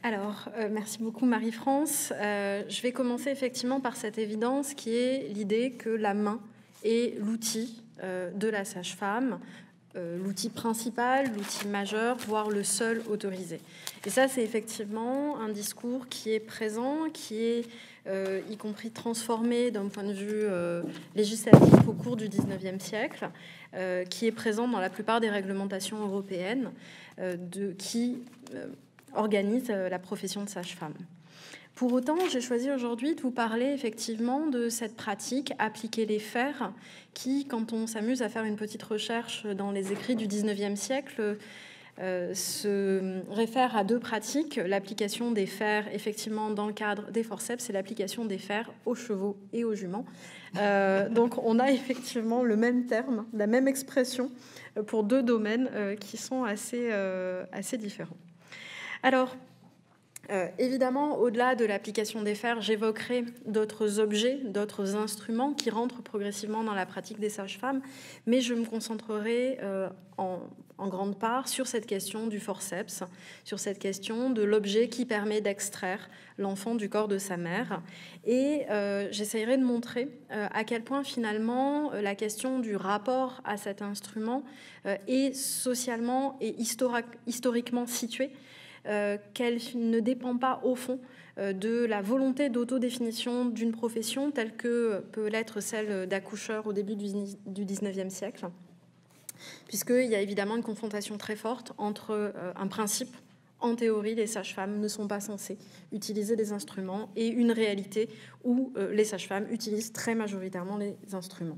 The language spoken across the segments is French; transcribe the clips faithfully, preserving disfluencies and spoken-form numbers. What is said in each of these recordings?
Alors, euh, merci beaucoup Marie-France. Euh, je vais commencer effectivement par cette évidence qui est l'idée que la main est l'outil euh, de la sage-femme, euh, l'outil principal, l'outil majeur, voire le seul autorisé. Et ça, c'est effectivement un discours qui est présent, qui est euh, y compris transformé d'un point de vue euh, législatif au cours du dix-neuvième siècle, euh, qui est présent dans la plupart des réglementations européennes, euh, de, qui... Euh, organise la profession de sage-femme. Pour autant, j'ai choisi aujourd'hui de vous parler effectivement de cette pratique, appliquer les fers, qui, quand on s'amuse à faire une petite recherche dans les écrits du dix-neuvième siècle, euh, se réfère à deux pratiques, l'application des fers effectivement dans le cadre des forceps et l'application des fers aux chevaux et aux juments. Euh, donc on a effectivement le même terme, la même expression pour deux domaines euh, qui sont assez, euh, assez différents. Alors, euh, évidemment, au-delà de l'application des fers, j'évoquerai d'autres objets, d'autres instruments qui rentrent progressivement dans la pratique des sages-femmes, mais je me concentrerai euh, en, en grande part sur cette question du forceps, sur cette question de l'objet qui permet d'extraire l'enfant du corps de sa mère. Et euh, j'essaierai de montrer euh, à quel point, finalement, la question du rapport à cet instrument euh, est socialement et historique, historiquement située, Euh, qu'elle ne dépend pas au fond euh, de la volonté d'autodéfinition d'une profession telle que peut l'être celle d'accoucheur au début du dix-neuvième siècle, puisqu'il y a évidemment une confrontation très forte entre euh, un principe, en théorie, les sages-femmes ne sont pas censées utiliser des instruments, et une réalité où euh, les sages-femmes utilisent très majoritairement les instruments.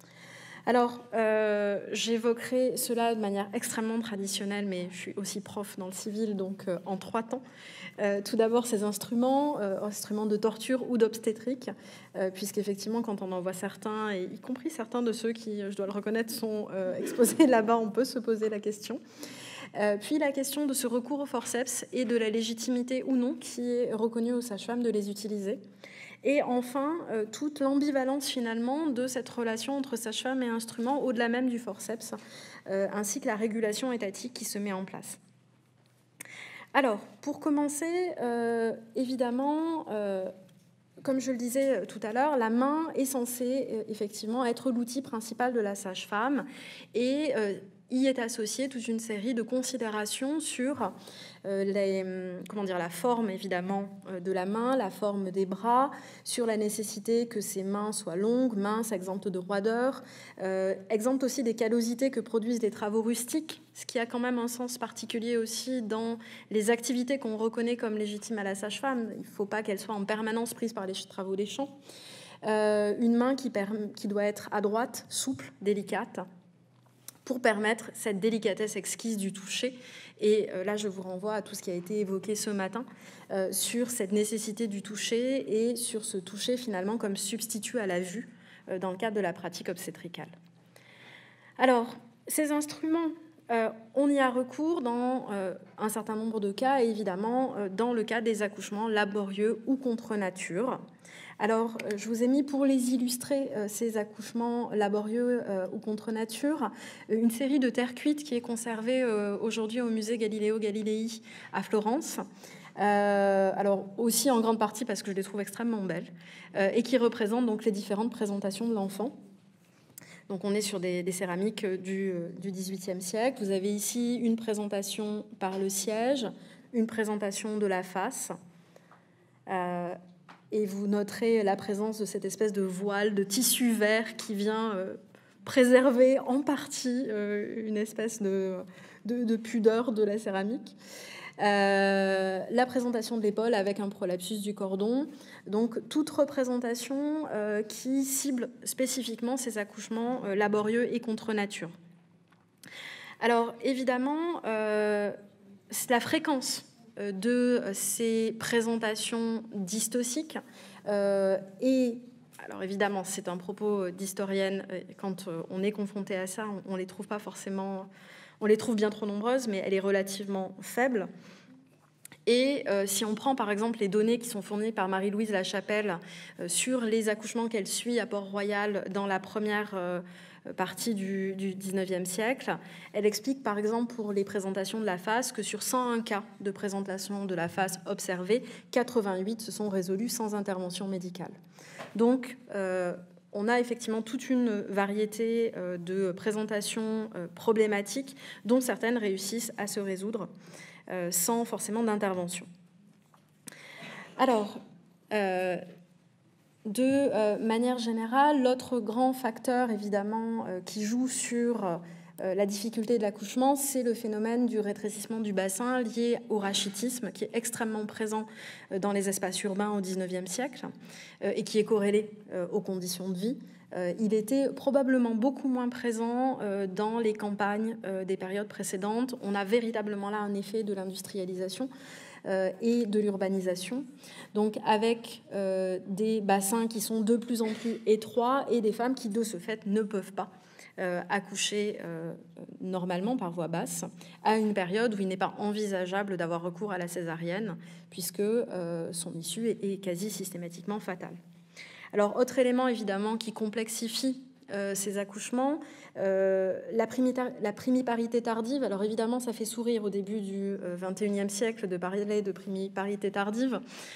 Alors, euh, j'évoquerai cela de manière extrêmement traditionnelle, mais je suis aussi prof dans le civil, donc euh, en trois temps. Euh, tout d'abord, ces instruments, euh, instruments de torture ou d'obstétrique, euh, puisqu'effectivement, quand on en voit certains, et y compris certains de ceux qui, je dois le reconnaître, sont euh, exposés là-bas, on peut se poser la question. Euh, puis la question de ce recours au forceps et de la légitimité ou non qui est reconnue aux sages-femmes de les utiliser. Et enfin, euh, toute l'ambivalence finalement de cette relation entre sage-femme et instrument, au-delà même du forceps, euh, ainsi que la régulation étatique qui se met en place. Alors, pour commencer, euh, évidemment, euh, comme je le disais tout à l'heure, la main est censée euh, effectivement être l'outil principal de la sage-femme et euh, y est associée toute une série de considérations sur euh, les, comment dire, la forme évidemment de la main, la forme des bras, sur la nécessité que ces mains soient longues, minces, exemptes de roideur, euh, exemptes aussi des callosités que produisent les travaux rustiques, ce qui a quand même un sens particulier aussi dans les activités qu'on reconnaît comme légitimes à la sage-femme. Il ne faut pas qu'elle soit en permanence prise par les travaux des champs. Euh, une main qui, qui doit être adroite, souple, délicate, pour permettre cette délicatesse exquise du toucher. Et euh, là, je vous renvoie à tout ce qui a été évoqué ce matin euh, sur cette nécessité du toucher et sur ce toucher finalement comme substitut à la vue euh, dans le cadre de la pratique obstétricale. Alors, ces instruments, euh, on y a recours dans euh, un certain nombre de cas, et évidemment euh, dans le cas des accouchements laborieux ou contre nature. Alors, je vous ai mis pour les illustrer, euh, ces accouchements laborieux euh, ou contre nature, une série de terres cuites qui est conservée euh, aujourd'hui au musée Galileo Galilei à Florence. Euh, alors aussi en grande partie parce que je les trouve extrêmement belles, euh, et qui représentent donc les différentes présentations de l'enfant. Donc on est sur des, des céramiques du, du dix-huitième siècle. Vous avez ici une présentation par le siège, une présentation de la face. Euh, Et vous noterez la présence de cette espèce de voile, de tissu vert qui vient euh, préserver en partie euh, une espèce de, de, de pudeur de la céramique. Euh, la présentation de l'épaule avec un prolapsus du cordon. Donc toute représentation euh, qui cible spécifiquement ces accouchements euh, laborieux et contre nature. Alors évidemment, euh, la fréquence de ces présentations dystociques. Euh, et, alors évidemment, c'est un propos d'historienne, quand on est confronté à ça, on ne les trouve pas forcément, on les trouve bien trop nombreuses, mais elle est relativement faible. Et euh, si on prend par exemple les données qui sont fournies par Marie-Louise Lachapelle euh, sur les accouchements qu'elle suit à Port-Royal dans la première, euh, partie du, du dix-neuvième siècle. Elle explique par exemple pour les présentations de la face que sur cent un cas de présentation de la face observés, quatre-vingt-huit se sont résolus sans intervention médicale. Donc, euh, on a effectivement toute une variété euh, de présentations euh, problématiques dont certaines réussissent à se résoudre euh, sans forcément d'intervention. Alors, euh, de euh, manière générale, l'autre grand facteur évidemment euh, qui joue sur euh, la difficulté de l'accouchement, c'est le phénomène du rétrécissement du bassin lié au rachitisme qui est extrêmement présent euh, dans les espaces urbains au dix-neuvième siècle euh, et qui est corrélé euh, aux conditions de vie. Euh, il était probablement beaucoup moins présent euh, dans les campagnes euh, des périodes précédentes. On a véritablement là un effet de l'industrialisation Euh, et de l'urbanisation, donc avec euh, des bassins qui sont de plus en plus étroits et des femmes qui, de ce fait, ne peuvent pas euh, accoucher euh, normalement par voie basse, à une période où il n'est pas envisageable d'avoir recours à la césarienne, puisque euh, son issue est, est quasi systématiquement fatale. Alors, autre élément, évidemment, qui complexifie Euh, ces accouchements, euh, la, la primiparité tardive. Alors évidemment, ça fait sourire au début du vingt et unième siècle de parler de primiparité tardive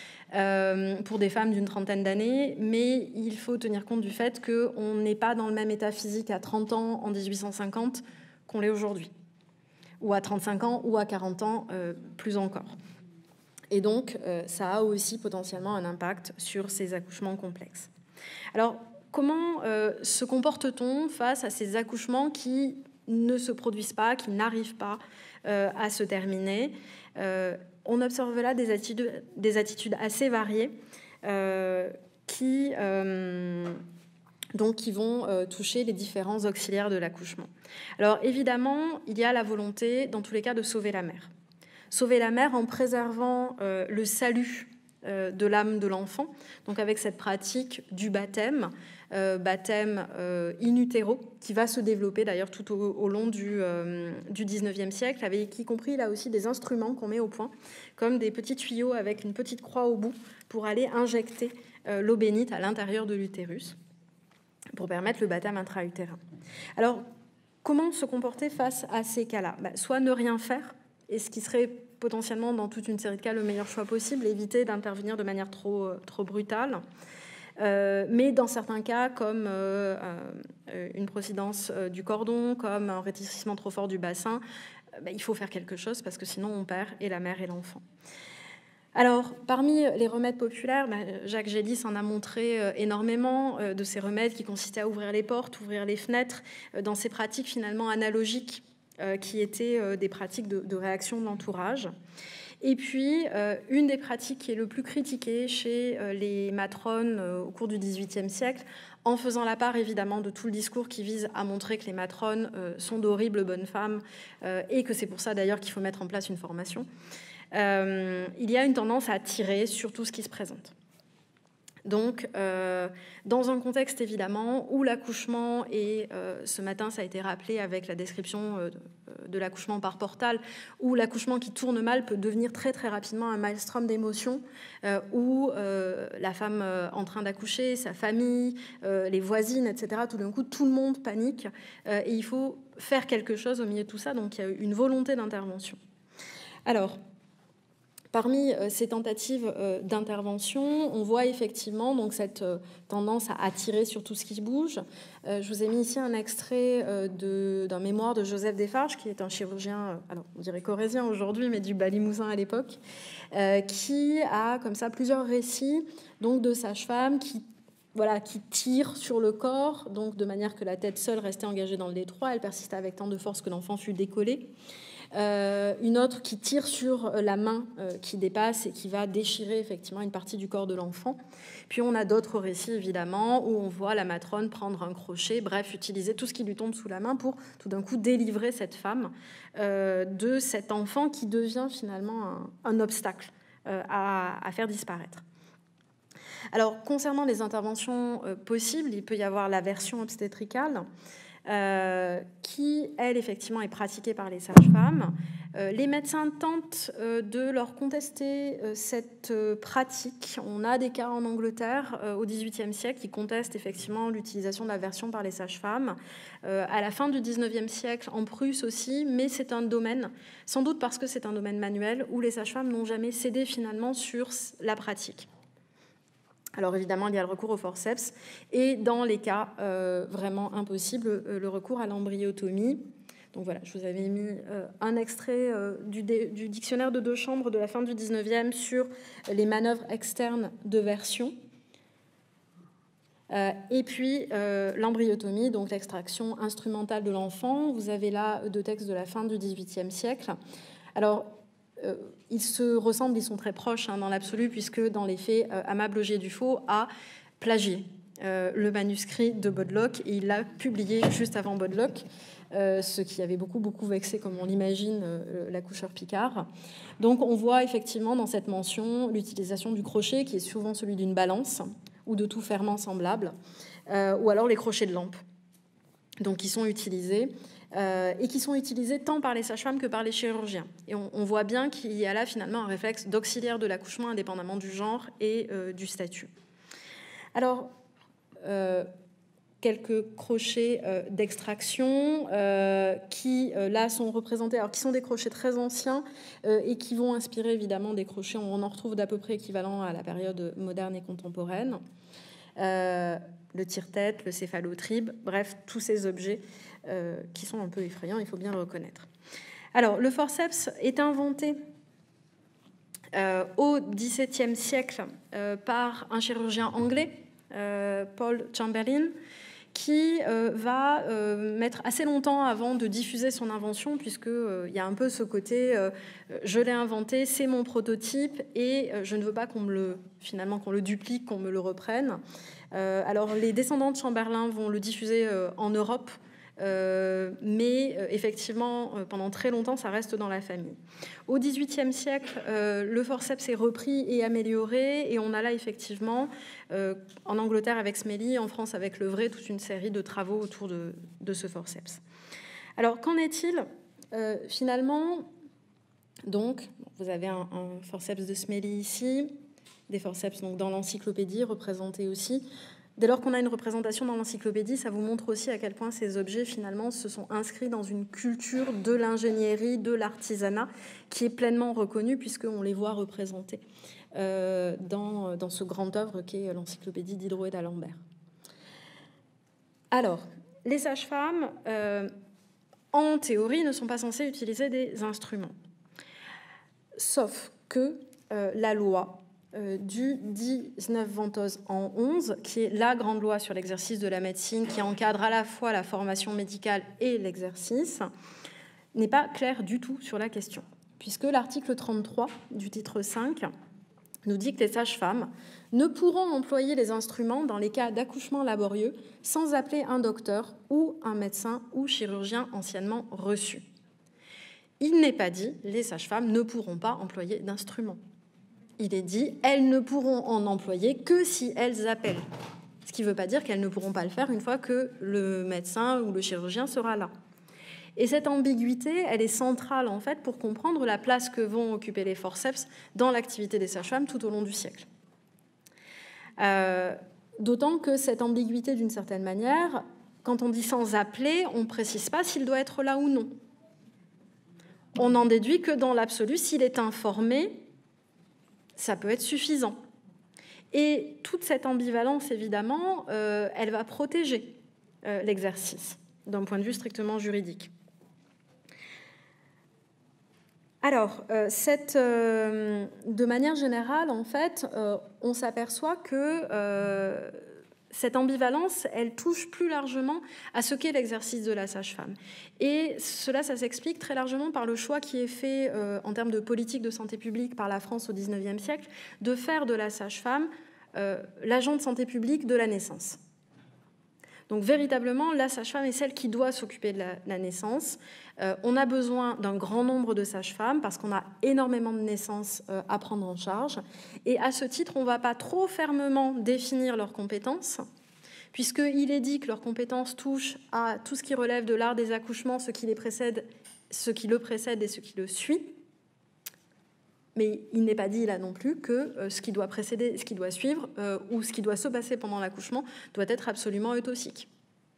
euh, pour des femmes d'une trentaine d'années, mais il faut tenir compte du fait qu'on n'est pas dans le même état physique à trente ans en dix-huit cent cinquante qu'on l'est aujourd'hui, ou à trente-cinq ans, ou à quarante ans, euh, plus encore. Et donc, euh, ça a aussi potentiellement un impact sur ces accouchements complexes. Alors, comment euh, se comporte-t-on face à ces accouchements qui ne se produisent pas, qui n'arrivent pas euh, à se terminer? euh, On observe là des attitudes, des attitudes assez variées euh, qui, euh, donc, qui vont euh, toucher les différents auxiliaires de l'accouchement. Alors évidemment, il y a la volonté, dans tous les cas, de sauver la mère. Sauver la mère en préservant euh, le salut euh, de l'âme de l'enfant, donc avec cette pratique du baptême, Euh, baptême euh, in utero, qui va se développer d'ailleurs tout au, au long du, euh, du dix-neuvième siècle, avec y compris là aussi des instruments qu'on met au point, comme des petits tuyaux avec une petite croix au bout pour aller injecter euh, l'eau bénite à l'intérieur de l'utérus, pour permettre le baptême intra-utérin. Alors, comment se comporter face à ces cas-là? Bah, soit ne rien faire, et ce qui serait potentiellement dans toute une série de cas le meilleur choix possible, éviter d'intervenir de manière trop, trop brutale. Euh, mais dans certains cas, comme euh, euh, une procidence euh, du cordon, comme un rétrécissement trop fort du bassin, euh, bah, il faut faire quelque chose parce que sinon on perd et la mère et l'enfant. Alors, parmi les remèdes populaires, bah, Jacques Gélis en a montré euh, énormément euh, de ces remèdes qui consistaient à ouvrir les portes, ouvrir les fenêtres, euh, dans ces pratiques finalement analogiques euh, qui étaient euh, des pratiques de, de réaction de l'entourage. Et puis, euh, une des pratiques qui est le plus critiquée chez euh, les matrones euh, au cours du dix-huitième siècle, en faisant la part évidemment de tout le discours qui vise à montrer que les matrones euh, sont d'horribles bonnes femmes euh, et que c'est pour ça d'ailleurs qu'il faut mettre en place une formation, euh, il y a une tendance à tirer sur tout ce qui se présente. Donc, euh, dans un contexte évidemment où l'accouchement, et euh, ce matin ça a été rappelé avec la description euh, de, de l'accouchement par portal, où l'accouchement qui tourne mal peut devenir très très rapidement un maelstrom d'émotions, euh, où euh, la femme euh, en train d'accoucher, sa famille, euh, les voisines, et cetera, tout d'un coup tout le monde panique euh, et il faut faire quelque chose au milieu de tout ça, donc il y a une volonté d'intervention. Alors, parmi ces tentatives d'intervention, on voit effectivement donc cette tendance à attirer sur tout ce qui bouge. Je vous ai mis ici un extrait de, d'un mémoire de Joseph Desfarges, qui est un chirurgien, alors on dirait corrézien aujourd'hui, mais du Bas-Limousin à l'époque, qui a comme ça plusieurs récits donc de sages-femmes qui Voilà, qui tire sur le corps, donc de manière que la tête seule restait engagée dans le détroit. Elle persista avec tant de force que l'enfant fut décollé. Euh, une autre qui tire sur la main euh, qui dépasse et qui va déchirer effectivement une partie du corps de l'enfant. Puis on a d'autres récits évidemment où on voit la matrone prendre un crochet, bref, utiliser tout ce qui lui tombe sous la main pour tout d'un coup délivrer cette femme euh, de cet enfant qui devient finalement un, un obstacle euh, à, à faire disparaître. Alors, concernant les interventions euh, possibles, il peut y avoir la version obstétricale. euh, qui, elle, effectivement, est pratiquée par les sages-femmes. Euh, les médecins tentent euh, de leur contester euh, cette euh, pratique. On a des cas en Angleterre euh, au dix-huitième siècle qui contestent effectivement l'utilisation de la version par les sages-femmes. Euh, à la fin du dix-neuvième siècle, en Prusse aussi, mais c'est un domaine, sans doute parce que c'est un domaine manuel, où les sages-femmes n'ont jamais cédé finalement sur la pratique. Alors évidemment, il y a le recours au forceps, et dans les cas euh, vraiment impossibles, euh, le recours à l'embryotomie. Donc voilà, je vous avais mis euh, un extrait euh, du, du dictionnaire de deux chambres de la fin du dix-neuvième sur les manœuvres externes de version. Euh, et puis euh, l'embryotomie, donc l'extraction instrumentale de l'enfant. Vous avez là deux textes de la fin du dix-huitième siècle. Alors, euh, ils se ressemblent, ils sont très proches hein, dans l'absolu, puisque dans les faits, euh, Amable Augier-Dufault a plagié euh, le manuscrit de Bodlock et il l'a publié juste avant Bodlock. Euh, ce qui avait beaucoup, beaucoup vexé, comme on l'imagine, euh, l'accoucheur Picard. Donc on voit effectivement dans cette mention l'utilisation du crochet, qui est souvent celui d'une balance ou de tout ferment semblable, euh, ou alors les crochets de lampe, donc qui sont utilisés, euh, et qui sont utilisés tant par les sages-femmes que par les chirurgiens. Et on, on voit bien qu'il y a là finalement un réflexe d'auxiliaire de l'accouchement, indépendamment du genre et euh, du statut. Alors, euh, quelques crochets euh, d'extraction euh, qui, euh, là, sont représentés, alors qui sont des crochets très anciens euh, et qui vont inspirer, évidemment, des crochets, on en retrouve d'à peu près équivalents à la période moderne et contemporaine. Euh, le tire-tête, le céphalotribe, bref, tous ces objets euh, qui sont un peu effrayants, il faut bien le reconnaître. Alors, le forceps est inventé euh, au dix-septième siècle euh, par un chirurgien anglais, euh, Paul Chamberlain, qui euh, va euh, mettre assez longtemps avant de diffuser son invention, puisqu'il euh, y a un peu ce côté euh, « je l'ai inventé, c'est mon prototype, et euh, je ne veux pas qu'on me le, finalement, qu'on le duplique, qu'on me le reprenne euh, ». Alors, les descendants de Chamberlain vont le diffuser euh, en Europe, euh, mais euh, effectivement, euh, pendant très longtemps, ça reste dans la famille. Au dix-huitième siècle, euh, le forceps est repris et amélioré, et on a là effectivement, euh, en Angleterre avec Smellie, en France avec Levray, toute une série de travaux autour de, de ce forceps. Alors, qu'en est-il euh, finalement? Donc, vous avez un, un forceps de Smellie ici, des forceps donc, dans l'encyclopédie représentés aussi. Dès lors qu'on a une représentation dans l'encyclopédie, ça vous montre aussi à quel point ces objets, finalement, se sont inscrits dans une culture de l'ingénierie, de l'artisanat, qui est pleinement reconnue, puisqu'on les voit représentés euh, dans, dans ce grand œuvre qu'est l'encyclopédie Diderot et d'Alembert. Alors, les sages-femmes, euh, en théorie, ne sont pas censées utiliser des instruments. Sauf que euh, la loi du dix-neuf Ventose en onze, qui est la grande loi sur l'exercice de la médecine, qui encadre à la fois la formation médicale et l'exercice, n'est pas claire du tout sur la question, puisque l'article trente-trois du titre cinq nous dit que les sages-femmes ne pourront employer les instruments dans les cas d'accouchement laborieux sans appeler un docteur ou un médecin ou chirurgien anciennement reçu. Il n'est pas dit les sages-femmes ne pourront pas employer d'instruments. Il est dit, elles ne pourront en employer que si elles appellent. Ce qui ne veut pas dire qu'elles ne pourront pas le faire une fois que le médecin ou le chirurgien sera là. Et cette ambiguïté, elle est centrale en fait pour comprendre la place que vont occuper les forceps dans l'activité des sages-femmes tout au long du siècle. Euh, d'autant que cette ambiguïté, d'une certaine manière, quand on dit sans appeler, on ne précise pas s'il doit être là ou non. On n'en déduit que dans l'absolu, s'il est informé, ça peut être suffisant. Et toute cette ambivalence, évidemment, euh, elle va protéger euh, l'exercice d'un point de vue strictement juridique. Alors, euh, cette, euh, de manière générale, en fait, euh, on s'aperçoit que euh, cette ambivalence, elle touche plus largement à ce qu'est l'exercice de la sage-femme. Et cela, ça s'explique très largement par le choix qui est fait euh, en termes de politique de santé publique par la France au dix-neuvième siècle, de faire de la sage-femme euh, l'agent de santé publique de la naissance. Donc véritablement, la sage-femme est celle qui doit s'occuper de la, la naissance. Euh, on a besoin d'un grand nombre de sages-femmes parce qu'on a énormément de naissances euh, à prendre en charge. Et à ce titre, on ne va pas trop fermement définir leurs compétences, puisqu'il est dit que leurs compétences touchent à tout ce qui relève de l'art des accouchements, ce qui les précède, ce qui le précède et ce qui le suit. Mais il n'est pas dit là non plus que euh, ce qui doit précéder, ce qui doit suivre, euh, ou ce qui doit se passer pendant l'accouchement doit être absolument eutossique.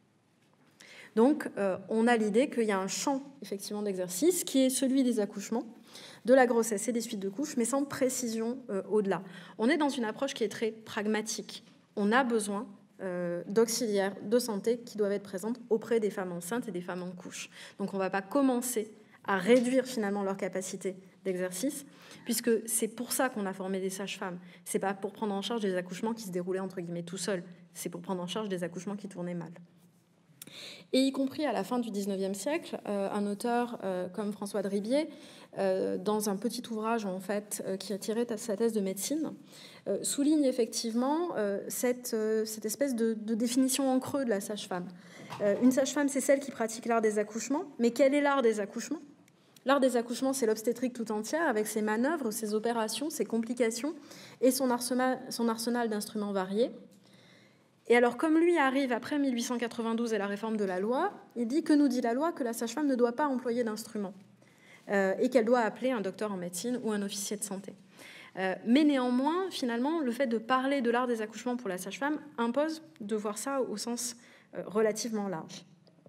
Donc, euh, on a l'idée qu'il y a un champ effectivement d'exercice qui est celui des accouchements, de la grossesse et des suites de couches, mais sans précision euh, au-delà. On est dans une approche qui est très pragmatique. On a besoin euh, d'auxiliaires de santé qui doivent être présentes auprès des femmes enceintes et des femmes en couche. Donc, on ne va pas commencer à réduire finalement leur capacité d'exercice, puisque c'est pour ça qu'on a formé des sages-femmes. Ce n'est pas pour prendre en charge des accouchements qui se déroulaient entre guillemets tout seuls, c'est pour prendre en charge des accouchements qui tournaient mal. Et y compris à la fin du dix-neuvième siècle, euh, un auteur euh, comme François de Ribier, euh, dans un petit ouvrage en fait, euh, qui a tiré sa thèse de médecine, euh, souligne effectivement euh, cette, euh, cette espèce de, de définition en creux de la sage-femme. Euh, une sage-femme, c'est celle qui pratique l'art des accouchements, mais quel est l'art des accouchements ? L'art des accouchements, c'est l'obstétrique tout entière, avec ses manœuvres, ses opérations, ses complications et son arsenal, son arsenal d'instruments variés. Et alors, comme lui arrive après mille huit cent quatre-vingt-douze et la réforme de la loi, il dit que nous dit la loi que la sage-femme ne doit pas employer d'instruments euh, et qu'elle doit appeler un docteur en médecine ou un officier de santé. Euh, mais néanmoins, finalement, le fait de parler de l'art des accouchements pour la sage-femme impose de voir ça au sens euh, relativement large.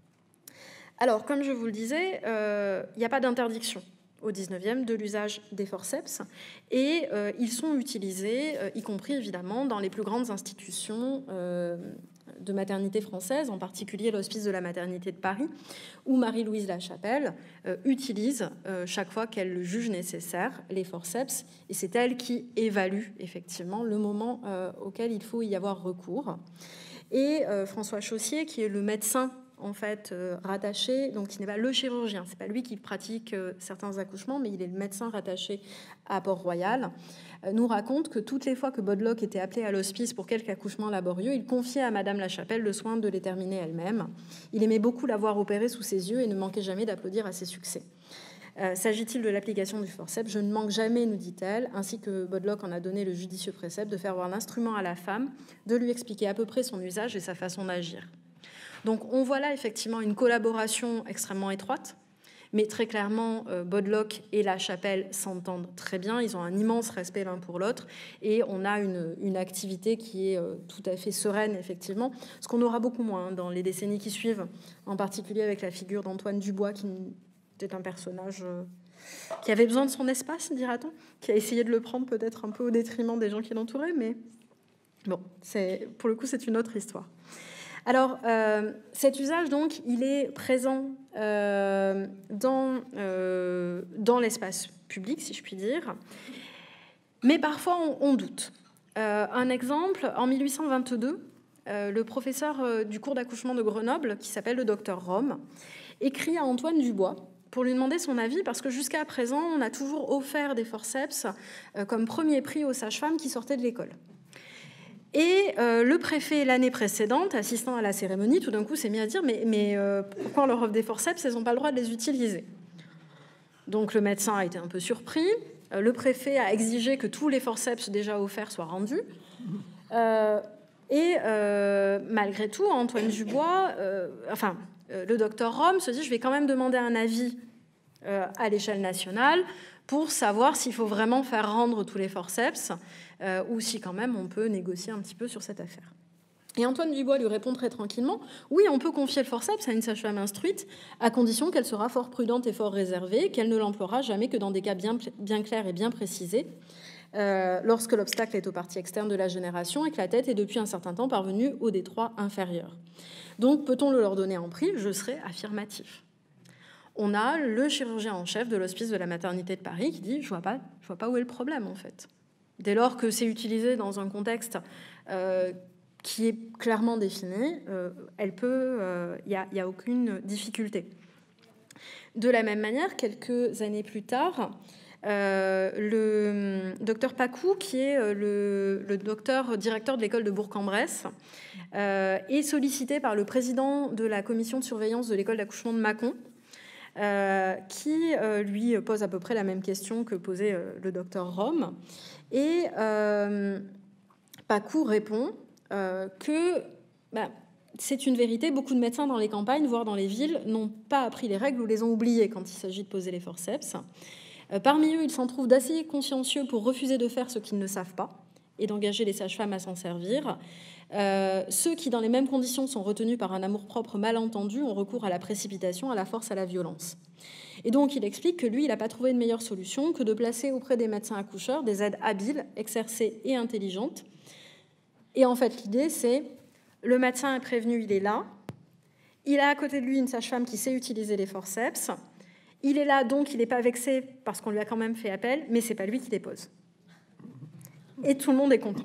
Alors, comme je vous le disais, euh, il n'y a pas d'interdiction au dix-neuvième de l'usage des forceps et euh, ils sont utilisés, euh, y compris évidemment dans les plus grandes institutions euh, de maternité françaises, en particulier l'Hospice de la maternité de Paris, où Marie-Louise Lachapelle euh, utilise euh, chaque fois qu'elle le juge nécessaire les forceps et c'est elle qui évalue effectivement le moment euh, auquel il faut y avoir recours. Et euh, François Chaussier, qui est le médecin en fait euh, rattaché, donc il n'est pas le chirurgien, c'est pas lui qui pratique euh, certains accouchements, mais il est le médecin rattaché à Port-Royal, euh, nous raconte que toutes les fois que Bodelock était appelé à l'hospice pour quelque accouchement laborieux, il confiait à Madame Lachapelle le soin de les terminer elle-même. Il aimait beaucoup la voir opérer sous ses yeux et ne manquait jamais d'applaudir à ses succès. Euh, S'agit-il de l'application du forceps ? Je ne manque jamais, nous dit-elle, ainsi que Bodelock en a donné le judicieux précepte, de faire voir l'instrument à la femme, de lui expliquer à peu près son usage et sa façon d'agir. Donc on voit là effectivement une collaboration extrêmement étroite, mais très clairement, euh, Bodelock et Lachapelle s'entendent très bien, ils ont un immense respect l'un pour l'autre, et on a une, une activité qui est euh, tout à fait sereine, effectivement, ce qu'on aura beaucoup moins hein, dans les décennies qui suivent, en particulier avec la figure d'Antoine Dubois, qui était un personnage euh, qui avait besoin de son espace, dira-t-on, qui a essayé de le prendre peut-être un peu au détriment des gens qui l'entouraient, mais bon, c'est, pour le coup, c'est une autre histoire. Alors, euh, cet usage, donc, il est présent euh, dans, euh, dans l'espace public, si je puis dire, mais parfois on, on doute. Euh, un exemple, en mille huit cent vingt-deux, euh, le professeur euh, du cours d'accouchement de Grenoble, qui s'appelle le docteur Rome, écrit à Antoine Dubois pour lui demander son avis, parce que jusqu'à présent, on a toujours offert des forceps euh, comme premier prix aux sages-femmes qui sortaient de l'école. Et euh, le préfet, l'année précédente, assistant à la cérémonie, tout d'un coup s'est mis à dire « Mais, mais euh, pourquoi on leur offre des forceps ? Elles n'ont pas le droit de les utiliser. » Donc le médecin a été un peu surpris. Euh, le préfet a exigé que tous les forceps déjà offerts soient rendus. Euh, et euh, malgré tout, Antoine Dubois, euh, enfin, euh, le docteur Rome se dit « Je vais quand même demander un avis euh, à l'échelle nationale pour savoir s'il faut vraiment faire rendre tous les forceps. » Euh, ou si quand même on peut négocier un petit peu sur cette affaire. Et Antoine Dubois lui répond très tranquillement « Oui, on peut confier le forceps à une sage-femme instruite, à condition qu'elle sera fort prudente et fort réservée, qu'elle ne l'emploiera jamais que dans des cas bien, bien clairs et bien précisés, euh, lorsque l'obstacle est aux parties externes de la génération et que la tête est depuis un certain temps parvenue au détroit inférieur. Donc, peut-on le leur donner en prix ? Je serai affirmatif. » On a le chirurgien en chef de l'Hospice de la maternité de Paris qui dit « Je vois pas, je vois pas où est le problème, en fait. » Dès lors que c'est utilisé dans un contexte euh, qui est clairement défini, euh, elle peut, il euh, n'y a, y a aucune difficulté. De la même manière, quelques années plus tard, euh, le docteur Pacou, qui est le, le docteur directeur de l'école de Bourg-en-Bresse, euh, est sollicité par le président de la commission de surveillance de l'école d'accouchement de Mâcon, euh, qui euh, lui pose à peu près la même question que posait euh, le docteur Rome. Et euh, Pacou répond euh, que ben, c'est une vérité. Beaucoup de médecins dans les campagnes, voire dans les villes, n'ont pas appris les règles ou les ont oubliées quand il s'agit de poser les forceps. Euh, parmi eux, il s'en trouve d'assez consciencieux pour refuser de faire ce qu'ils ne savent pas et d'engager les sages-femmes à s'en servir. Euh, ceux qui, dans les mêmes conditions, sont retenus par un amour-propre mal entendu, ont recours à la précipitation, à la force, à la violence. Et donc, il explique que lui, il n'a pas trouvé de meilleure solution que de placer auprès des médecins accoucheurs des aides habiles, exercées et intelligentes. Et en fait, l'idée, c'est le médecin est prévenu, il est là. Il a à côté de lui une sage-femme qui sait utiliser les forceps. Il est là, donc il n'est pas vexé parce qu'on lui a quand même fait appel, mais ce n'est pas lui qui dépose. Et tout le monde est content.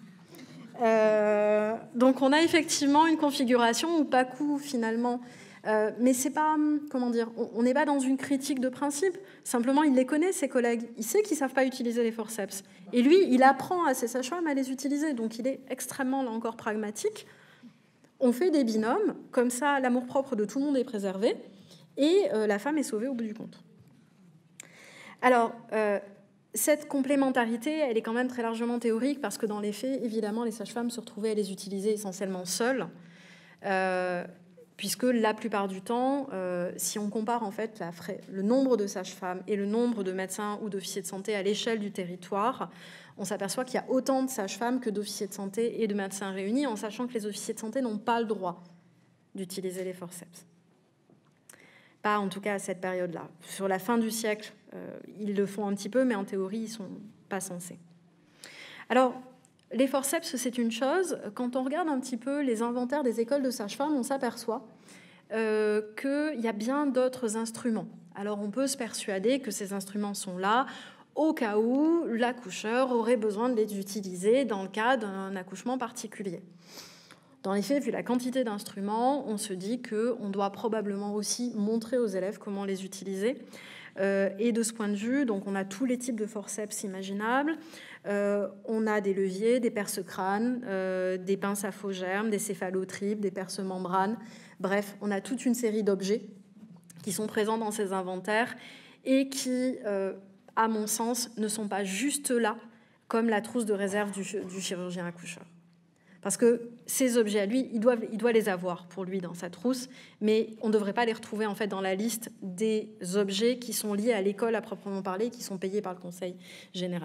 Euh, donc on a effectivement une configuration où Pacu, finalement, euh, mais c'est pas, comment dire, on n'est pas dans une critique de principe, simplement il les connaît, ses collègues, il sait qu'ils ne savent pas utiliser les forceps. Et lui, il apprend à ses sages-femmes à les utiliser, donc il est extrêmement, là encore, pragmatique. On fait des binômes, comme ça l'amour-propre de tout le monde est préservé, et euh, la femme est sauvée au bout du compte. Alors, euh, cette complémentarité, elle est quand même très largement théorique, parce que dans les faits, évidemment, les sages-femmes se retrouvaient à les utiliser essentiellement seules, euh, puisque la plupart du temps, euh, si on compare en fait la, le nombre de sages-femmes et le nombre de médecins ou d'officiers de santé à l'échelle du territoire, on s'aperçoit qu'il y a autant de sages-femmes que d'officiers de santé et de médecins réunis, en sachant que les officiers de santé n'ont pas le droit d'utiliser les forceps. Pas en tout cas à cette période-là. Sur la fin du siècle, euh, ils le font un petit peu, mais en théorie, ils ne sont pas censés. Alors, les forceps, c'est une chose. Quand on regarde un petit peu les inventaires des écoles de sages-femmes, on s'aperçoit euh, qu'il y a bien d'autres instruments. Alors, on peut se persuader que ces instruments sont là au cas où l'accoucheur aurait besoin de les utiliser dans le cas d'un accouchement particulier. Dans les faits, vu la quantité d'instruments, on se dit qu'on doit probablement aussi montrer aux élèves comment les utiliser. Euh, et de ce point de vue, donc on a tous les types de forceps imaginables. Euh, on a des leviers, des perce-crânes, euh, des pinces à faux germes, des céphalotripes, des perce-membranes. Bref, on a toute une série d'objets qui sont présents dans ces inventaires et qui, euh, à mon sens, ne sont pas juste là comme la trousse de réserve du, du chirurgien accoucheur. Parce que ces objets à lui, il doit, il doit les avoir pour lui dans sa trousse, mais on ne devrait pas les retrouver en fait dans la liste des objets qui sont liés à l'école à proprement parler et qui sont payés par le Conseil général.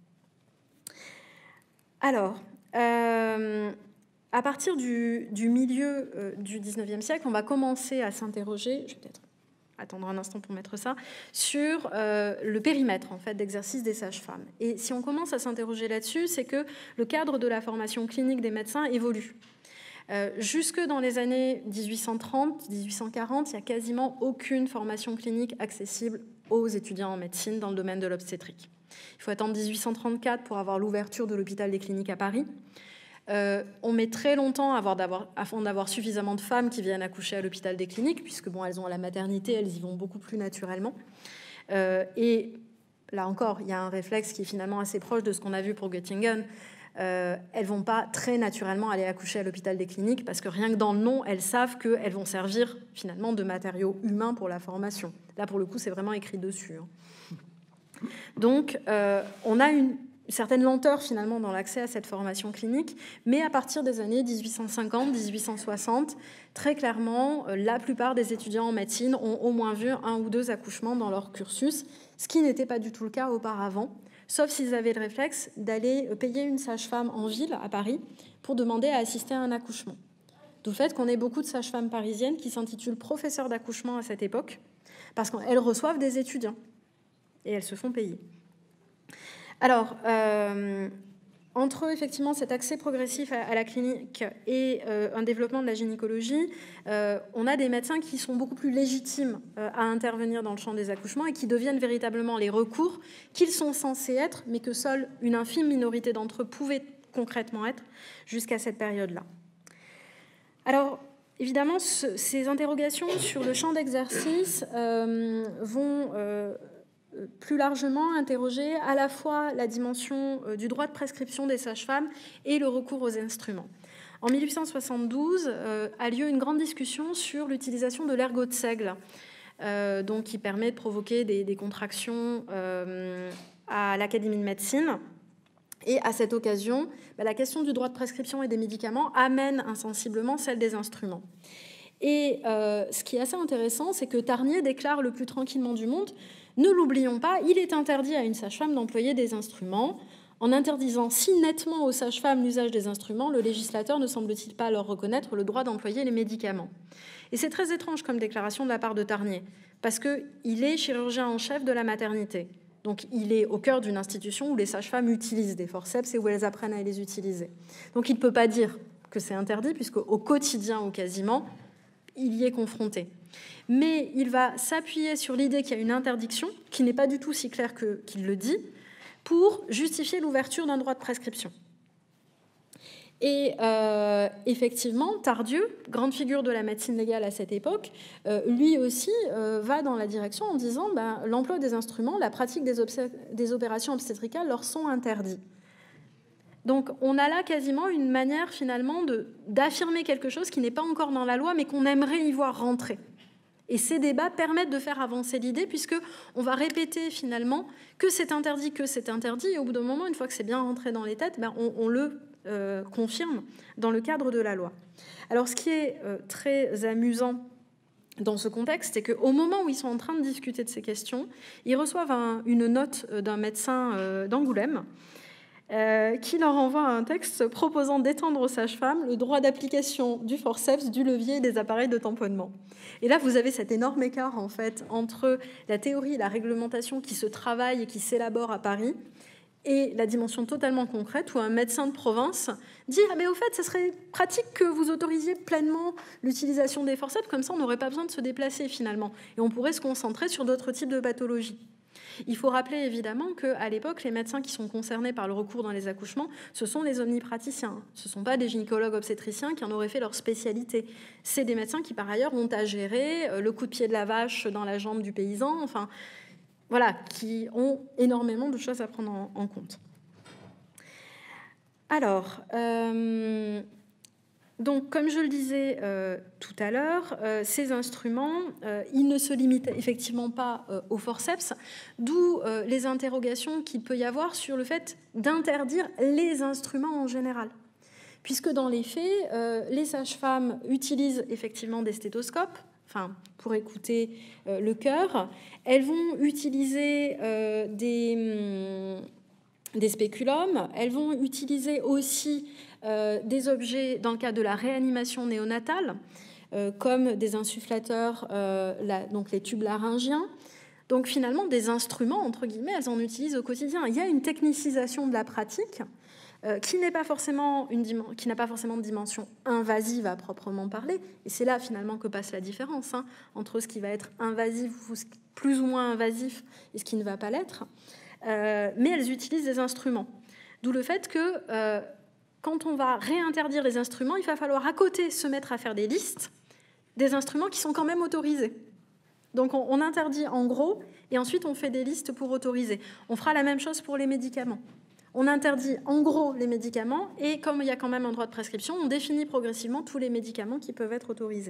Alors, euh, à partir du, du milieu euh, du dix-neuvième siècle, on va commencer à s'interroger, je vais peut-être attendre un instant pour mettre ça, sur euh, le périmètre en fait, d'exercice des sages-femmes. Et si on commence à s'interroger là-dessus, c'est que le cadre de la formation clinique des médecins évolue. Euh, jusque dans les années dix-huit cent trente, dix-huit cent quarante, il n'y a quasiment aucune formation clinique accessible aux étudiants en médecine dans le domaine de l'obstétrique. Il faut attendre dix-huit cent trente-quatre pour avoir l'ouverture de l'hôpital des cliniques à Paris. Euh, on met très longtemps avant d'avoir, avant d'avoir suffisamment de femmes qui viennent accoucher à l'hôpital des cliniques, puisque bon, elles ont à la maternité, elles y vont beaucoup plus naturellement. Euh, et là encore, il y a un réflexe qui est finalement assez proche de ce qu'on a vu pour Göttingen. Euh, elles ne vont pas très naturellement aller accoucher à l'hôpital des cliniques, parce que rien que dans le nom, elles savent qu'elles vont servir finalement de matériaux humains pour la formation. Là, pour le coup, c'est vraiment écrit dessus. Hein. Donc, euh, on a une certaine lenteur finalement dans l'accès à cette formation clinique, mais à partir des années dix-huit cent cinquante, dix-huit cent soixante, très clairement, la plupart des étudiants en médecine ont au moins vu un ou deux accouchements dans leur cursus, ce qui n'était pas du tout le cas auparavant, sauf s'ils avaient le réflexe d'aller payer une sage-femme en ville, à Paris, pour demander à assister à un accouchement. D'où le fait qu'on ait beaucoup de sages-femmes parisiennes qui s'intitulent professeurs d'accouchement à cette époque, parce qu'elles reçoivent des étudiants, et elles se font payer. Alors, euh, entre effectivement cet accès progressif à, à la clinique et euh, un développement de la gynécologie, euh, on a des médecins qui sont beaucoup plus légitimes euh, à intervenir dans le champ des accouchements et qui deviennent véritablement les recours qu'ils sont censés être, mais que seule une infime minorité d'entre eux pouvaient concrètement être jusqu'à cette période-là. Alors, évidemment, ce, ces interrogations sur le champ d'exercice euh, vont... Euh, plus largement interroger à la fois la dimension du droit de prescription des sages-femmes et le recours aux instruments. En mille huit cent soixante-douze euh, a lieu une grande discussion sur l'utilisation de l'ergot de seigle, euh, donc qui permet de provoquer des, des contractions euh, à l'Académie de médecine. Et à cette occasion, bah, la question du droit de prescription et des médicaments amène insensiblement celle des instruments. Et euh, ce qui est assez intéressant, c'est que Tarnier déclare le plus tranquillement du monde, ne l'oublions pas, il est interdit à une sage-femme d'employer des instruments. En interdisant si nettement aux sages-femmes l'usage des instruments, le législateur ne semble-t-il pas leur reconnaître le droit d'employer les médicaments. Et c'est très étrange comme déclaration de la part de Tarnier, parce qu'il est chirurgien en chef de la maternité. Donc il est au cœur d'une institution où les sages-femmes utilisent des forceps et où elles apprennent à les utiliser. Donc il ne peut pas dire que c'est interdit, puisqu'au quotidien ou quasiment, il y est confronté. Mais il va s'appuyer sur l'idée qu'il y a une interdiction, qui n'est pas du tout si claire que, qu'il le dit, pour justifier l'ouverture d'un droit de prescription. Et euh, effectivement, Tardieu, grande figure de la médecine légale à cette époque, euh, lui aussi euh, va dans la direction en disant ben, l'emploi des instruments, la pratique des, des opérations obstétricales leur sont interdits. Donc on a là quasiment une manière finalement de, d'affirmer quelque chose qui n'est pas encore dans la loi, mais qu'on aimerait y voir rentrer. Et ces débats permettent de faire avancer l'idée, puisqu'on va répéter finalement que c'est interdit, que c'est interdit, et au bout d'un moment, une fois que c'est bien rentré dans les têtes, ben on, on le euh, confirme dans le cadre de la loi. Alors ce qui est euh, très amusant dans ce contexte, c'est qu'au moment où ils sont en train de discuter de ces questions, ils reçoivent un, une note d'un médecin euh, d'Angoulême, Euh, qui leur envoie un texte proposant d'étendre aux sages-femmes le droit d'application du forceps, du levier et des appareils de tamponnement. Et là, vous avez cet énorme écart en fait entre la théorie et la réglementation qui se travaille et qui s'élabore à Paris et la dimension totalement concrète où un médecin de province dit « Ah mais au fait, ça serait pratique que vous autorisiez pleinement l'utilisation des forceps, comme ça on n'aurait pas besoin de se déplacer finalement et on pourrait se concentrer sur d'autres types de pathologies. » Il faut rappeler évidemment qu'à l'époque, les médecins qui sont concernés par le recours dans les accouchements, ce sont les omnipraticiens. Ce ne sont pas des gynécologues obstétriciens qui en auraient fait leur spécialité. C'est des médecins qui, par ailleurs, ont à gérer le coup de pied de la vache dans la jambe du paysan, enfin, voilà, qui ont énormément de choses à prendre en, en compte. Alors, euh, donc, comme je le disais euh, tout à l'heure, euh, ces instruments, euh, ils ne se limitent effectivement pas euh, aux forceps, d'où euh, les interrogations qu'il peut y avoir sur le fait d'interdire les instruments en général. Puisque dans les faits, euh, les sages-femmes utilisent effectivement des stéthoscopes, enfin, pour écouter euh, le cœur. Elles vont utiliser euh, des, hum, des spéculums. Elles vont utiliser aussi Euh, des objets dans le cas de la réanimation néonatale, euh, comme des insufflateurs, euh, la, donc les tubes laryngiens. Donc finalement, des instruments, entre guillemets, elles en utilisent au quotidien. Il y a une technicisation de la pratique euh, qui n'est pas forcément une qui n'a pas forcément de dimension invasive à proprement parler. Et c'est là finalement que passe la différence hein, entre ce qui va être invasif, ou plus ou moins invasif, et ce qui ne va pas l'être. Euh, mais elles utilisent des instruments. D'où le fait que euh, quand on va réinterdire les instruments, il va falloir à côté se mettre à faire des listes des instruments qui sont quand même autorisés. Donc on, on interdit en gros, et ensuite on fait des listes pour autoriser. On fera la même chose pour les médicaments. On interdit en gros les médicaments, et comme il y a quand même un droit de prescription, on définit progressivement tous les médicaments qui peuvent être autorisés.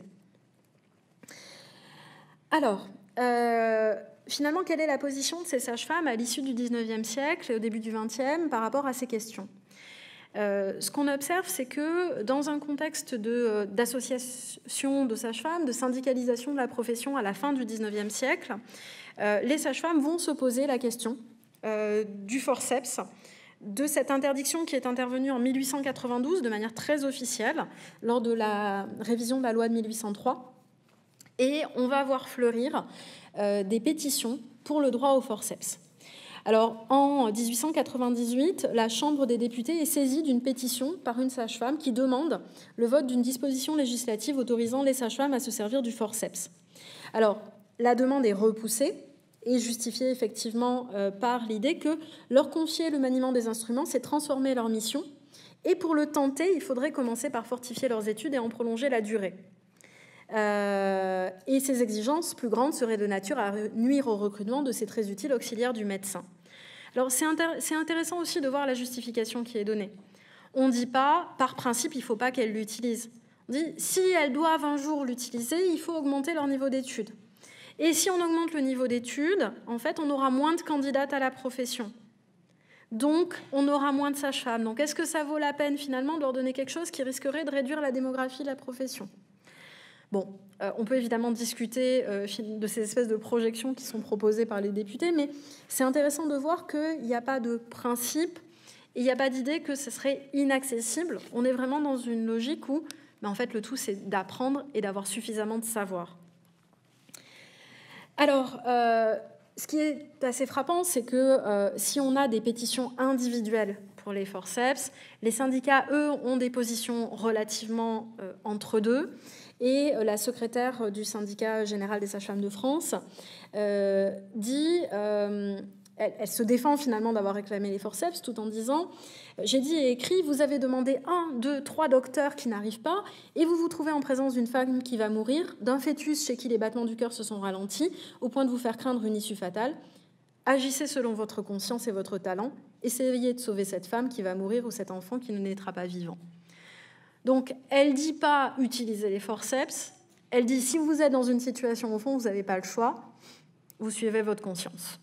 Alors, euh, finalement, quelle est la position de ces sages-femmes à l'issue du dix-neuvième siècle et au début du vingtième par rapport à ces questions ? Euh, ce qu'on observe, c'est que dans un contexte de, d'association de sages-femmes, de syndicalisation de la profession à la fin du dix-neuvième siècle, euh, les sages-femmes vont se poser la question euh, du forceps, de cette interdiction qui est intervenue en mille huit cent quatre-vingt-douze de manière très officielle lors de la révision de la loi de mille huit cent trois. Et on va voir fleurir euh, des pétitions pour le droit au forceps. Alors, en dix-huit cent quatre-vingt-dix-huit, la Chambre des députés est saisie d'une pétition par une sage-femme qui demande le vote d'une disposition législative autorisant les sages-femmes à se servir du forceps. Alors, la demande est repoussée et justifiée effectivement euh, par l'idée que leur confier le maniement des instruments, c'est transformer leur mission. Et pour le tenter, il faudrait commencer par fortifier leurs études et en prolonger la durée. Euh, et ces exigences plus grandes seraient de nature à nuire au recrutement de ces très utiles auxiliaires du médecin. Alors c'est, intér- c'est intéressant aussi de voir la justification qui est donnée. On ne dit pas, par principe, il ne faut pas qu'elles l'utilisent. On dit, si elles doivent un jour l'utiliser, il faut augmenter leur niveau d'études. Et si on augmente le niveau d'études, en fait, on aura moins de candidates à la profession. Donc, on aura moins de sages-femmes. Donc, est-ce que ça vaut la peine, finalement, de leur donner quelque chose qui risquerait de réduire la démographie de la profession ? Bon, euh, on peut évidemment discuter euh, de ces espèces de projections qui sont proposées par les députés, mais c'est intéressant de voir qu'il n'y a pas de principe et il n'y a pas d'idée que ce serait inaccessible. On est vraiment dans une logique où, ben, en fait, le tout, c'est d'apprendre et d'avoir suffisamment de savoir. Alors, euh, ce qui est assez frappant, c'est que euh, si on a des pétitions individuelles pour les forceps, les syndicats, eux, ont des positions relativement euh, entre deux. Et euh, la secrétaire du syndicat général des sages-femmes de France euh, dit, euh, elle, elle se défend finalement d'avoir réclamé les forceps tout en disant « J'ai dit et écrit, vous avez demandé un, deux, trois docteurs qui n'arrivent pas et vous vous trouvez en présence d'une femme qui va mourir, d'un fœtus chez qui les battements du cœur se sont ralentis au point de vous faire craindre une issue fatale. Agissez selon votre conscience et votre talent. Essayez de sauver cette femme qui va mourir ou cet enfant qui ne naîtra pas vivant. » Donc, elle ne dit pas utiliser les forceps, elle dit si vous êtes dans une situation au fond, vous n'avez pas le choix, vous suivez votre conscience.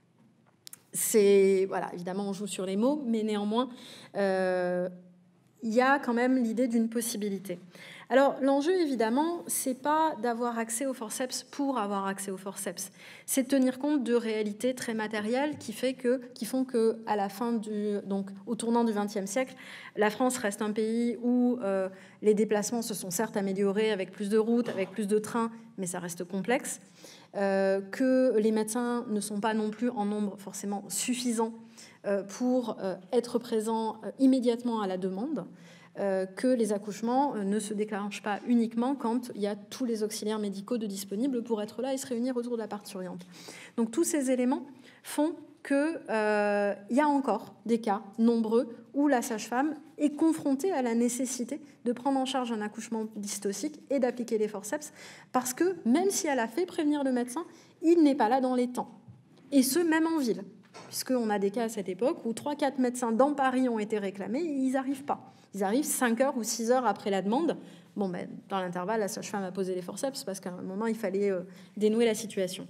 C'est, voilà, évidemment, on joue sur les mots, mais néanmoins, euh, il y a quand même l'idée d'une possibilité. Alors, l'enjeu, évidemment, ce n'est pas d'avoir accès aux forceps pour avoir accès aux forceps. C'est de tenir compte de réalités très matérielles qui, fait que, qui font qu'à la fin du, donc, au tournant du vingtième siècle, la France reste un pays où euh, les déplacements se sont certes améliorés avec plus de routes, avec plus de trains, mais ça reste complexe. Euh, que les médecins ne sont pas non plus en nombre forcément suffisant euh, pour euh, être présents euh, immédiatement à la demande. Euh, que les accouchements euh, ne se déclenchent pas uniquement quand il y a tous les auxiliaires médicaux de disponibles pour être là et se réunir autour de la parturiente. Donc tous ces éléments font qu'il euh, y a encore des cas nombreux où la sage-femme est confrontée à la nécessité de prendre en charge un accouchement dystocique et d'appliquer les forceps parce que même si elle a fait prévenir le médecin, il n'est pas là dans les temps. Et ce, même en ville, puisqu'on a des cas à cette époque où trois quatre médecins dans Paris ont été réclamés et ils n'arrivent pas. Ils arrivent cinq heures ou six heures après la demande. Bon, ben, dans l'intervalle, la sage-femme a posé les forceps parce qu'à un moment, il fallait euh, dénouer la situation.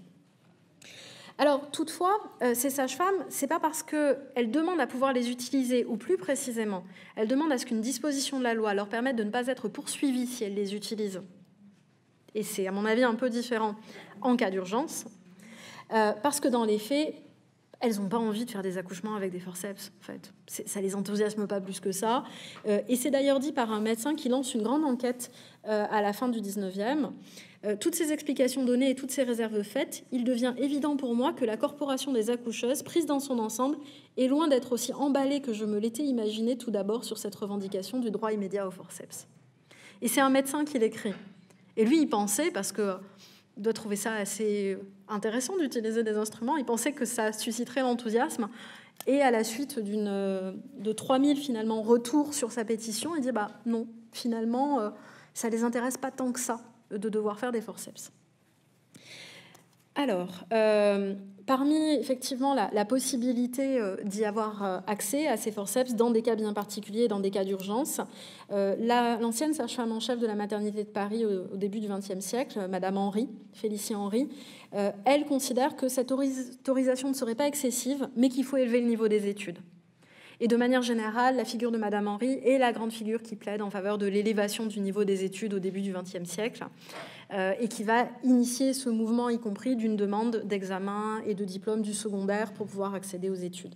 Alors, toutefois, euh, ces sages-femmes, ce n'est pas parce qu'elles demandent à pouvoir les utiliser, ou plus précisément, elles demandent à ce qu'une disposition de la loi leur permette de ne pas être poursuivies si elles les utilisent. Et c'est, à mon avis, un peu différent en cas d'urgence, euh, parce que dans les faits, elles n'ont pas envie de faire des accouchements avec des forceps, en fait. Ça ne les enthousiasme pas plus que ça. Euh, et c'est d'ailleurs dit par un médecin qui lance une grande enquête euh, à la fin du dix-neuvième. Euh, toutes ces explications données et toutes ces réserves faites, il devient évident pour moi que la corporation des accoucheuses, prise dans son ensemble, est loin d'être aussi emballée que je me l'étais imaginé tout d'abord sur cette revendication du droit immédiat au forceps. Et c'est un médecin qui l'écrit. Et lui, il pensait, parce que il doit trouver ça assez intéressant d'utiliser des instruments. Il pensait que ça susciterait l'enthousiasme. Et à la suite d'une, de trois mille finalement, retours sur sa pétition, il dit bah, non, finalement, euh, ça ne les intéresse pas tant que ça de devoir faire des forceps. Alors, euh, parmi effectivement la, la possibilité euh, d'y avoir euh, accès à ces forceps dans des cas bien particuliers, dans des cas d'urgence, euh, la, l'ancienne sage-femme en chef de la maternité de Paris au, au début du vingtième siècle, Madame Henry, Félicie Henry, euh, elle considère que cette autorisation ne serait pas excessive, mais qu'il faut élever le niveau des études. Et de manière générale, la figure de Madame Henry est la grande figure qui plaide en faveur de l'élévation du niveau des études au début du vingtième siècle euh, et qui va initier ce mouvement, y compris d'une demande d'examen et de diplôme du secondaire pour pouvoir accéder aux études.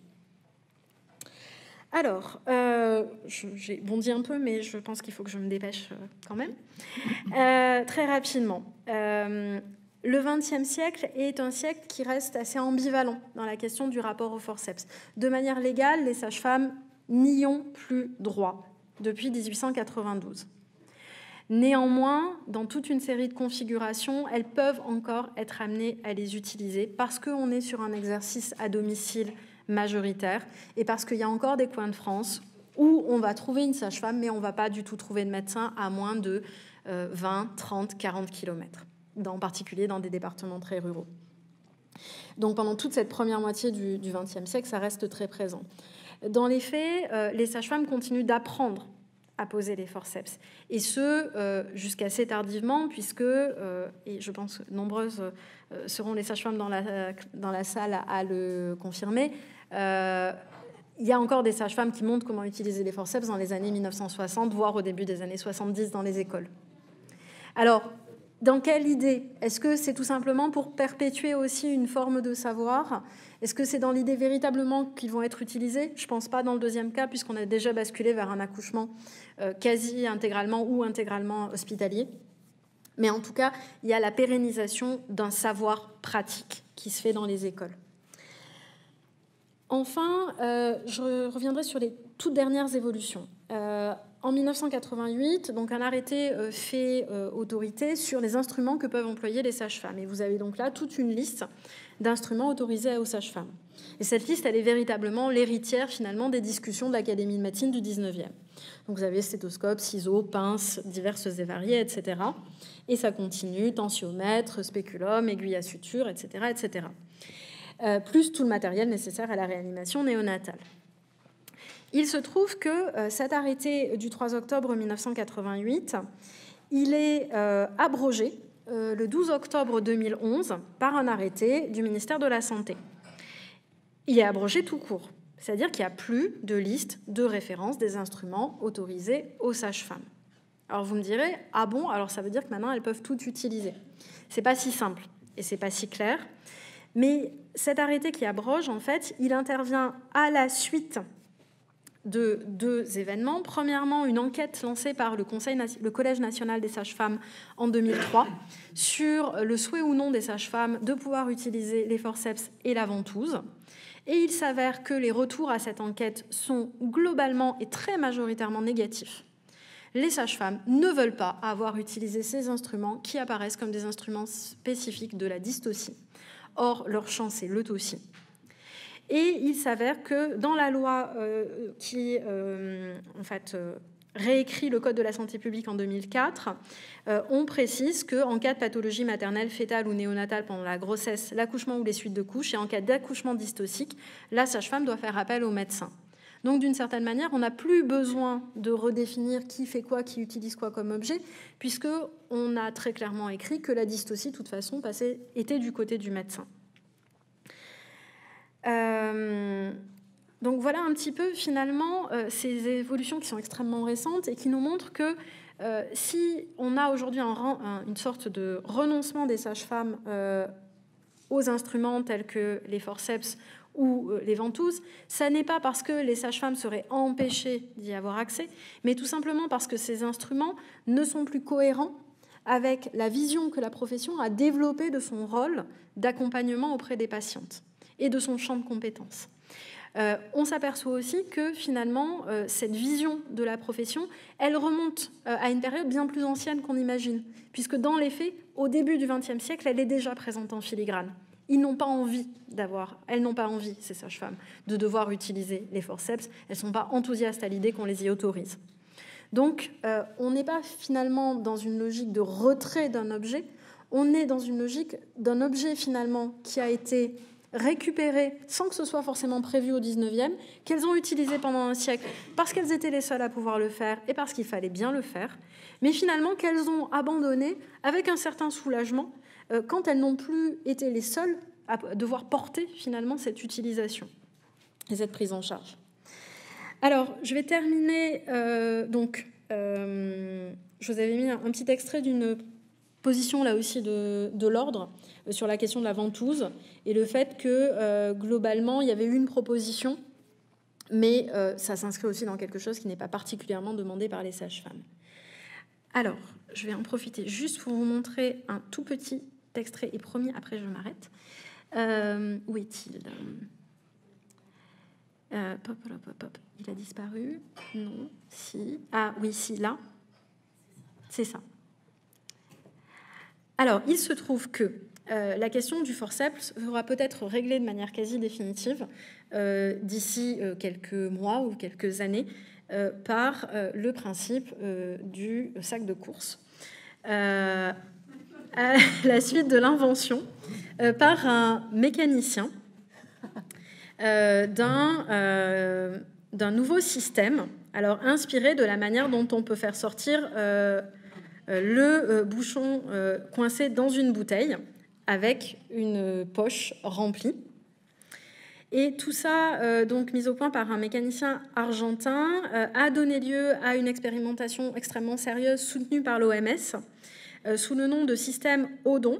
Alors, euh, je, j'ai bondi un peu, mais je pense qu'il faut que je me dépêche euh, quand même. Euh, très rapidement. Euh, Le vingtième siècle est un siècle qui reste assez ambivalent dans la question du rapport au forceps. De manière légale, les sages-femmes n'y ont plus droit depuis dix-huit cent quatre-vingt-douze. Néanmoins, dans toute une série de configurations, elles peuvent encore être amenées à les utiliser parce qu'on est sur un exercice à domicile majoritaire et parce qu'il y a encore des coins de France où on va trouver une sage-femme, mais on ne va pas du tout trouver de médecin à moins de euh, vingt, trente, quarante kilomètres. En particulier dans des départements très ruraux. Donc pendant toute cette première moitié du vingtième siècle, ça reste très présent. Dans les faits, euh, les sages-femmes continuent d'apprendre à poser les forceps, et ce, euh, jusqu'assez tardivement, puisque, euh, et je pense que nombreuses euh, seront les sages-femmes dans la, dans la salle à le confirmer, euh, il y a encore des sages-femmes qui montrent comment utiliser les forceps dans les années mille neuf cent soixante, voire au début des années soixante-dix dans les écoles. Alors, dans quelle idée? Est-ce que c'est tout simplement pour perpétuer aussi une forme de savoir? Est-ce que c'est dans l'idée véritablement qu'ils vont être utilisés? Je ne pense pas dans le deuxième cas, puisqu'on a déjà basculé vers un accouchement euh, quasi intégralement ou intégralement hospitalier. Mais en tout cas, il y a la pérennisation d'un savoir pratique qui se fait dans les écoles. Enfin, euh, je reviendrai sur les toutes dernières évolutions. Euh, en mille neuf cent quatre-vingt-huit, donc un arrêté euh, fait euh, autorité sur les instruments que peuvent employer les sages-femmes. Et vous avez donc là toute une liste d'instruments autorisés aux sages-femmes. Et cette liste, elle est véritablement l'héritière finalement des discussions de l'Académie de médecine du dix-neuvième. Donc vous avez stéthoscope, ciseaux, pinces diverses et variées, et cetera. Et ça continue, tensiomètre, spéculum, aiguille à suture, et cetera, et cetera. Euh, plus tout le matériel nécessaire à la réanimation néonatale. Il se trouve que euh, cet arrêté du trois octobre mille neuf cent quatre-vingt-huit, il est euh, abrogé euh, le douze octobre deux mille onze par un arrêté du ministère de la Santé. Il est abrogé tout court, c'est-à-dire qu'il n'y a plus de liste de référence des instruments autorisés aux sages-femmes. Alors vous me direz, ah bon, alors ça veut dire que maintenant elles peuvent tout utiliser. C'est pas si simple et c'est pas si clair, mais cet arrêté qui abroge, en fait, il intervient à la suite de deux événements. Premièrement, une enquête lancée par le, Conseil, le Collège national des sages-femmes en deux mille trois sur le souhait ou non des sages-femmes de pouvoir utiliser les forceps et la ventouse. Et il s'avère que les retours à cette enquête sont globalement et très majoritairement négatifs. Les sages-femmes ne veulent pas avoir utilisé ces instruments qui apparaissent comme des instruments spécifiques de la dystocie. Or, leur champ, c'est l'eutocie. Et il s'avère que dans la loi euh, qui euh, en fait, euh, réécrit le Code de la santé publique en deux mille quatre, euh, on précise qu'en cas de pathologie maternelle, fétale ou néonatale pendant la grossesse, l'accouchement ou les suites de couches, et en cas d'accouchement dystocique, la sage-femme doit faire appel au médecin. Donc, d'une certaine manière, on n'a plus besoin de redéfinir qui fait quoi, qui utilise quoi comme objet, puisqu'on a très clairement écrit que la dystocie, de toute façon, passait, était du côté du médecin. Euh, donc voilà un petit peu finalement euh, ces évolutions qui sont extrêmement récentes et qui nous montrent que euh, si on a aujourd'hui un, un, une sorte de renoncement des sages-femmes euh, aux instruments tels que les forceps ou euh, les ventouses, ça n'est pas parce que les sages-femmes seraient empêchées d'y avoir accès, mais tout simplement parce que ces instruments ne sont plus cohérents avec la vision que la profession a développée de son rôle d'accompagnement auprès des patientes et de son champ de compétences. Euh, on s'aperçoit aussi que finalement, euh, cette vision de la profession, elle remonte euh, à une période bien plus ancienne qu'on imagine, puisque dans les faits, au début du vingtième siècle, elle est déjà présente en filigrane. Ils n'ont pas envie d'avoir, elles n'ont pas envie, ces sages-femmes, de devoir utiliser les forceps. Elles ne sont pas enthousiastes à l'idée qu'on les y autorise. Donc, euh, on n'est pas finalement dans une logique de retrait d'un objet, on est dans une logique d'un objet finalement qui a été récupérées sans que ce soit forcément prévu au dix-neuvième, qu'elles ont utilisé pendant un siècle parce qu'elles étaient les seules à pouvoir le faire et parce qu'il fallait bien le faire, mais finalement qu'elles ont abandonné avec un certain soulagement euh, quand elles n'ont plus été les seules à devoir porter finalement cette utilisation et cette prise en charge. Alors, je vais terminer, euh, donc, euh, je vous avais mis un, un petit extrait d'une position là aussi de, de l'ordre euh, sur la question de la ventouse et le fait que euh, globalement il y avait eu une proposition, mais euh, ça s'inscrit aussi dans quelque chose qui n'est pas particulièrement demandé par les sages-femmes. Alors, je vais en profiter juste pour vous montrer un tout petit extrait et promis, après je m'arrête. Euh, où est-il ? euh, pop, pop, pop, pop. Il a disparu ? Non. Si. Ah oui, si, là. C'est ça. Alors, il se trouve que euh, la question du forceps sera peut-être réglée de manière quasi définitive euh, d'ici euh, quelques mois ou quelques années euh, par euh, le principe euh, du sac de course. Euh, à la suite de l'invention euh, par un mécanicien euh, d'un, euh, d'un nouveau système, alors inspiré de la manière dont on peut faire sortir euh, le euh, bouchon euh, coincé dans une bouteille avec une poche remplie. Et tout ça, euh, donc mis au point par un mécanicien argentin, euh, a donné lieu à une expérimentation extrêmement sérieuse soutenue par l'O M S, euh, sous le nom de système Odon,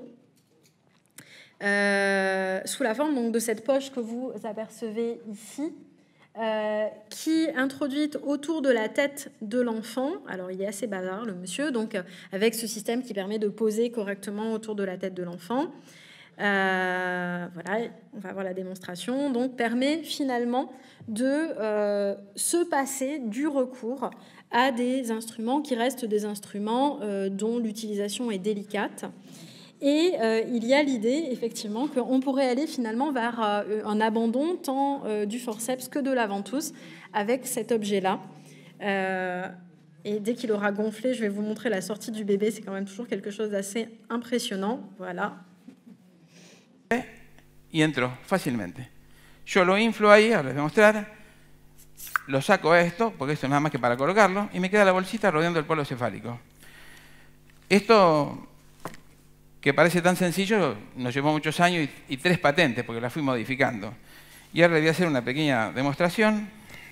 euh, sous la forme donc, de cette poche que vous apercevez ici, euh, qui est introduite autour de la tête de l'enfant. Alors, il est assez bavard, le monsieur, donc euh, avec ce système qui permet de poser correctement autour de la tête de l'enfant. Euh, voilà, on va voir la démonstration. Donc, permet finalement de euh, se passer du recours à des instruments qui restent des instruments euh, dont l'utilisation est délicate. Et euh, il y a l'idée, effectivement, qu'on pourrait aller finalement vers euh, un abandon tant euh, du forceps que de la ventouse avec cet objet-là. Euh, et dès qu'il aura gonflé, je vais vous montrer la sortie du bébé. C'est quand même toujours quelque chose d'assez impressionnant. Voilà. Y entro fácilmente. Yo lo inflo ahí, ahora les voy a mostrar, lo saco a esto, porque esto es nada más que para colocarlo, y me queda la bolsita rodeando el polo cefálico. Esto, que parece tan sencillo, nos llevó muchos años y, y tres patentes, porque la fui modificando. Y ahora les voy a hacer una pequeña demostración.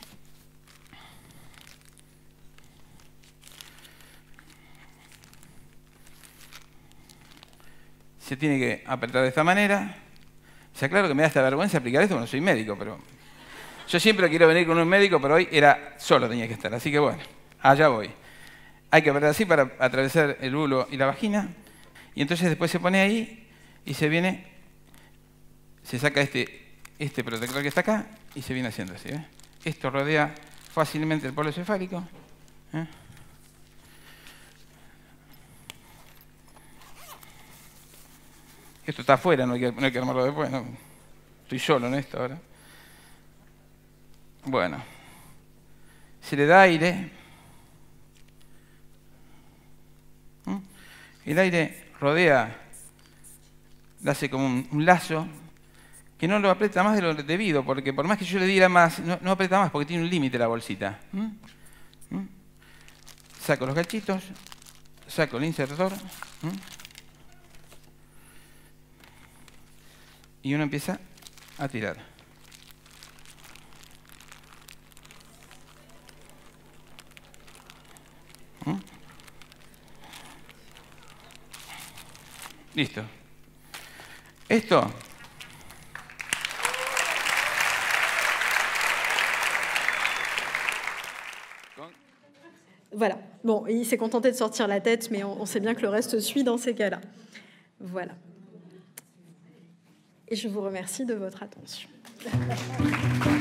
Se tiene que apretar de esta manera. O sea, claro que me da esta vergüenza aplicar esto, porque no soy médico, pero yo siempre quiero venir con un médico, pero hoy era solo tenía que estar. Así que bueno, allá voy. Hay que apretar así para atravesar el bulo y la vagina. Y entonces después se pone ahí y se viene, se saca este, este protector que está acá y se viene haciendo así. ¿eh? Esto rodea fácilmente el polo cefálico. ¿eh? Esto está afuera, no hay que, no hay que armarlo después. ¿no? Estoy solo en esto ahora. Bueno, se le da aire. ¿Mm? El aire rodea, le hace como un, un lazo que no lo aprieta más de lo debido, porque por más que yo le diera más, no, no aprieta más porque tiene un límite la bolsita. ¿Mm? ¿Mm? Saco los gachitos, saco el insertor. ¿Mm? Y uno empieza a tirar. ¿Mm? Listo. Esto Voilà. Bon, il s'est contenté de sortir la tête, mais on, on sait bien que le reste suit dans ces cas-là. Voilà. Et je vous remercie de votre attention.